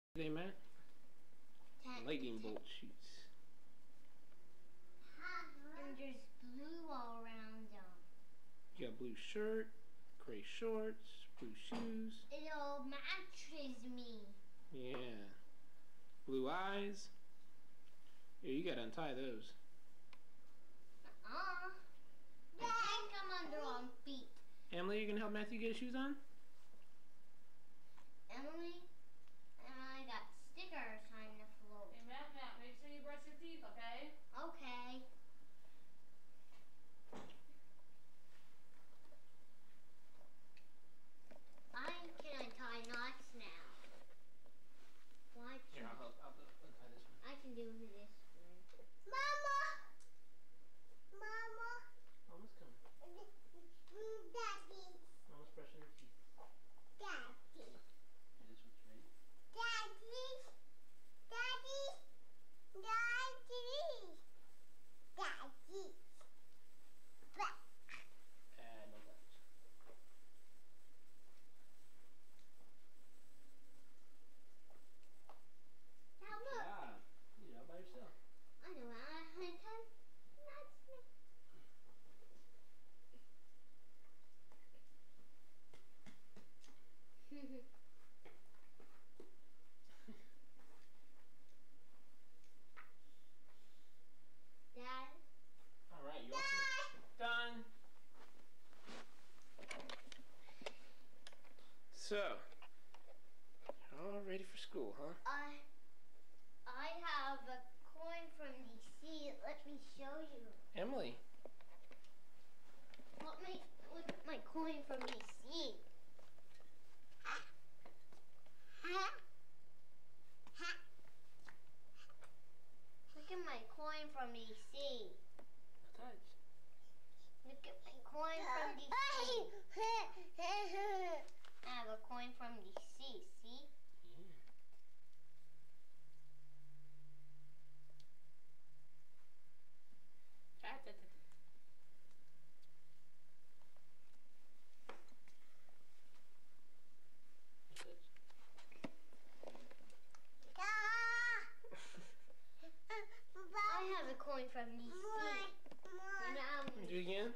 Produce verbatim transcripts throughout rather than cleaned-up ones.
They Matt? Ten. Lightning bolt shoots. And there's blue all around them. You got blue shirt, gray shorts, blue shoes. It all matches me. Yeah. Blue eyes. Yeah, you gotta untie those. Uh-uh. They can't come under on feet. Emily, you gonna help Matthew get his shoes on? Emily and I got stickers on the floor. Hey, Matt, Matt, make sure you brush your teeth, okay? Okay. I can untie knots now. Watch. Here, I'll help. I'll untie this one. I can do this one. Mama! Mama! Mama's coming. Daddy! Mama's brushing her teeth. Daddy! Okay, this one's ready. Daddy! Daddy! Daddy! Daddy! Back! And no buttons. Now look. Yeah. You did it all by yourself. I know how I untie knots now. Dad. All right, you all done. So, you're all ready for school, huh? I I have a coin from D C. Let me show you. Emily. Look my look at my coin from D C. Ha! Ha! Look at my coin from D C. Touch. Look at my coin from D C. I have a coin from D C. See? Yeah. I have a coin from D C. And um, Do it again.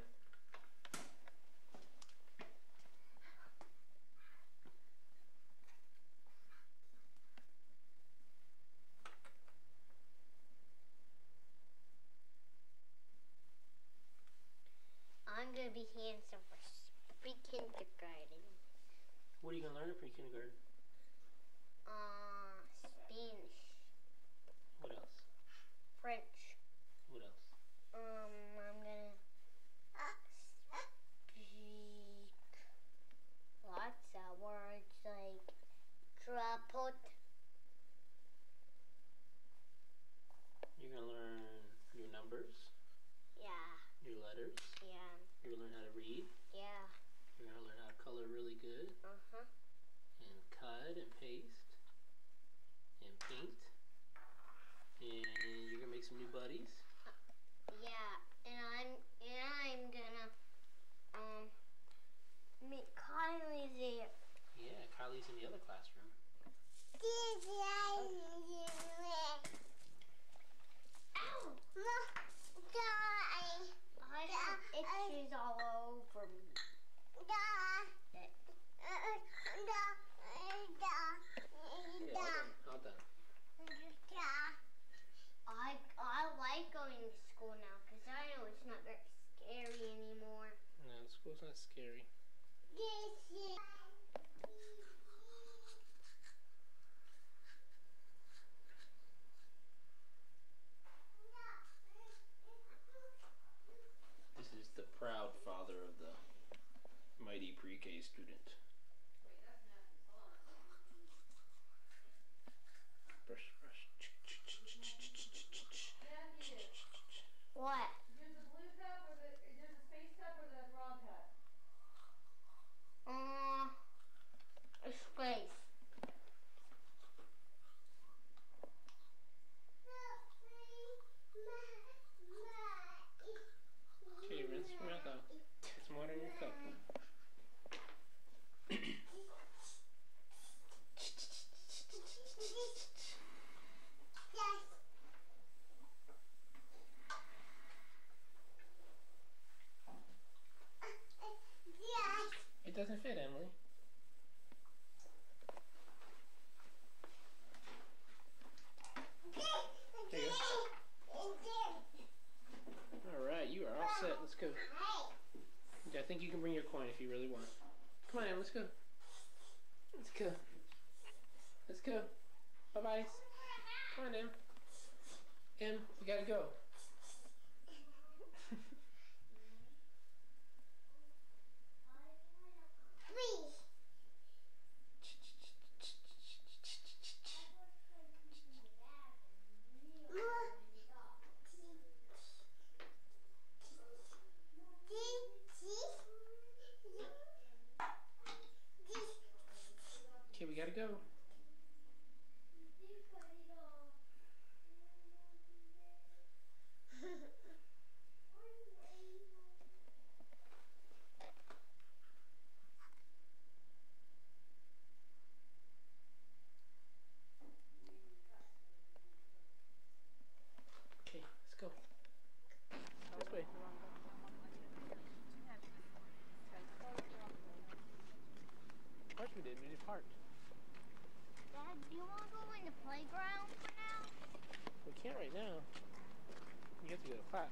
I'm gonna be handsome for pre-kindergarten. What are you gonna learn at pre-kindergarten? Uh, Spanish, What else? French. What else? Um, I'm gonna speak lots of words like trapot. You're gonna learn your numbers, Yeah, your letters. yeah, You're gonna learn how to read. yeah. You're gonna learn how to color really good, Uh huh. and cut and paste, and paint. And you're gonna make some new buddies. Yeah, and I'm and I'm gonna um meet Kylie there. Yeah, Kylie's in the other classroom. Ow! I have itches all over me. Yeah, all done. All done. I I like going to school now because I know it's not very scary anymore. No, school's not scary. This is the proud father of the mighty pre-K student. Wait, that's nasty. Hold on. Brush, brush. Matthew, What? there's the blue cup or the, there's the space cup or the wrong cup? Uh, a space. Okay, rinse your mouth out. Put some water in your cup. Bye-bye. Come on, Em. Em, we gotta go. Please. Okay, we gotta go. Okay, let's go. This way. Of course we did. We just parked. Dad, do you want to go in the playground for now? We can't right now. You have to go to class.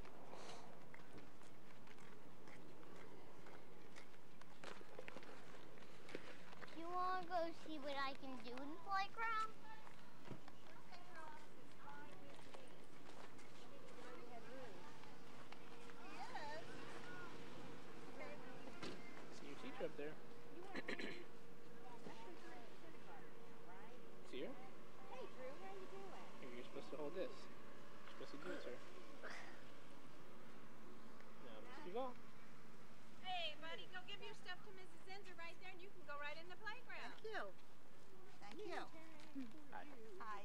Do you want to go see what I can do in the playground? See your teacher up there. See her? Hey, Drew, how you doing? Here, you're supposed to hold this. You're supposed to do it, sir. Now, Mister Duval. Hey, buddy, go give your stuff to Missus Zinzer right there, and you can go right in the playground. Thank you. Thank you. Hi. Hi.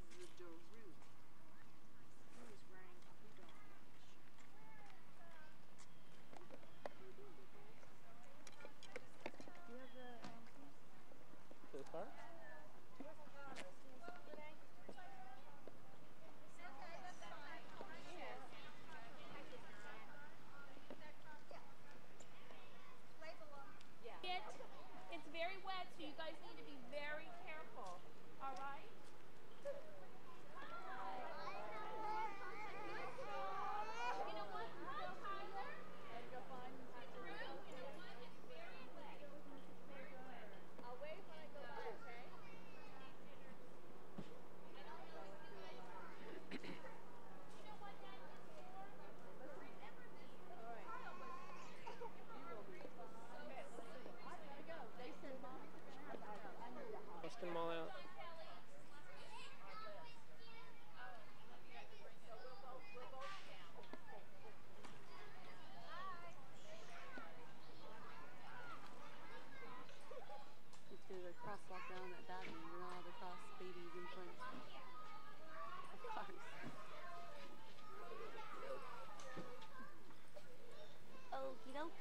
Do you have the um, keys? To the car? It, it's very wet, so you guys need to be very careful. All right? You know what? Hi, Tyler. Drew, you know what? It's very wet. I'll wait when I go by, okay? You know what that is for? Remember this. All right. Bust them all out. It's going to crosswalk down at that and you're not allowed to cross babies in front of cars. Okie doke.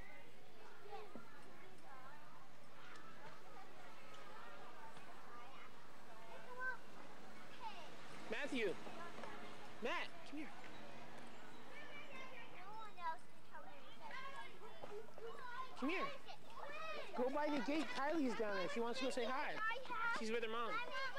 Matthew! Matt, come here. No one else can tell me anything. Come here. Go by the gate. Kylie's down there. She wants to go say hi. She's with her mom.